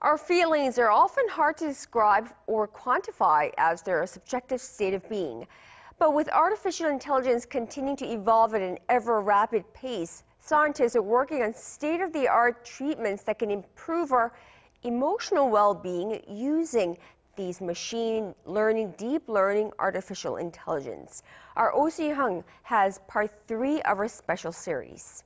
Our feelings are often hard to describe or quantify as they're a subjective state of being. But with artificial intelligence continuing to evolve at an ever-rapid pace, scientists are working on state-of-the-art treatments that can improve our emotional well-being using these machine learning, deep learning, artificial intelligence. Our Soo-young has part 3 of our special series.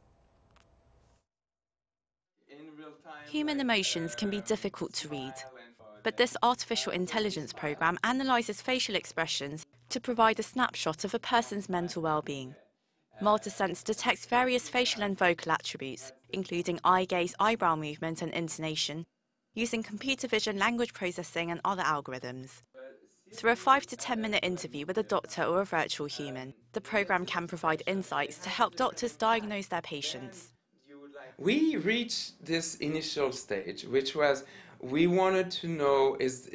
Human emotions can be difficult to read, but this artificial intelligence program analyzes facial expressions to provide a snapshot of a person's mental well-being. Multisense detects various facial and vocal attributes, including eye gaze, eyebrow movement, and intonation, using computer vision, language processing, and other algorithms. Through a 5 to 10 minute interview with a doctor or a virtual human, the program can provide insights to help doctors diagnose their patients. We reached this initial stage, which was we wanted to know, is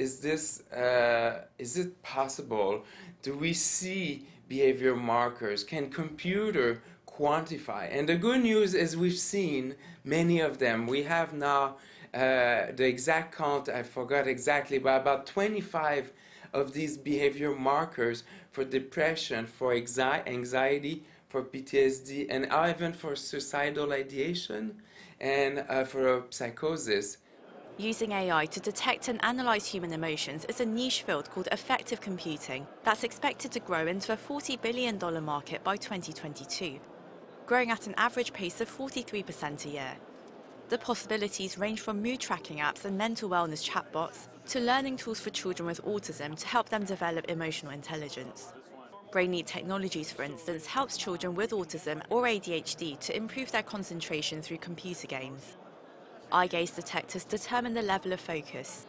it possible? Do we see behavior markers? Can computer quantify? And the good news is we've seen many of them. We have now the exact count, I forgot exactly, but about 25 of these behavior markers for depression, for anxiety, for PTSD, and even for suicidal ideation and for psychosis. Using AI to detect and analyze human emotions is a niche field called effective computing that's expected to grow into a $40 billion market by 2022, growing at an average pace of 43% a year. The possibilities range from mood tracking apps and mental wellness chatbots to learning tools for children with autism to help them develop emotional intelligence. Brainly Technologies, for instance, helps children with autism or ADHD to improve their concentration through computer games. Eye gaze detectors determine the level of focus.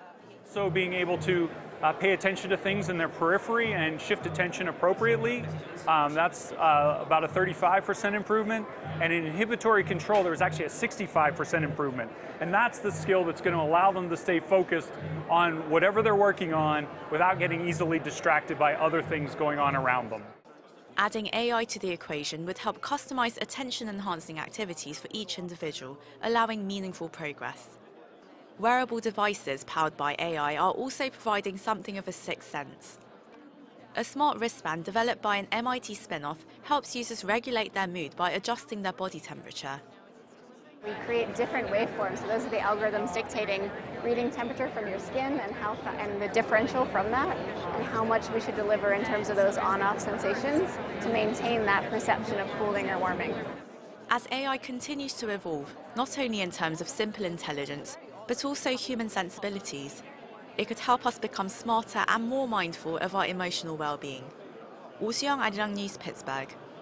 So being able to pay attention to things in their periphery and shift attention appropriately, that's about a 35% improvement. And in inhibitory control, there was actually a 65% improvement. And that's the skill that's going to allow them to stay focused on whatever they're working on without getting easily distracted by other things going on around them. Adding AI to the equation would help customize attention-enhancing activities for each individual, allowing meaningful progress. Wearable devices powered by AI are also providing something of a sixth sense. A smart wristband developed by an MIT spin-off helps users regulate their mood by adjusting their body temperature. We create different waveforms, so those are the algorithms dictating reading temperature from your skin and the differential from that, and how much we should deliver in terms of those on-off sensations to maintain that perception of cooling or warming. As AI continues to evolve, not only in terms of simple intelligence, but also human sensibilities, it could help us become smarter and more mindful of our emotional well-being. Soo-young, Arirang News, Pittsburgh.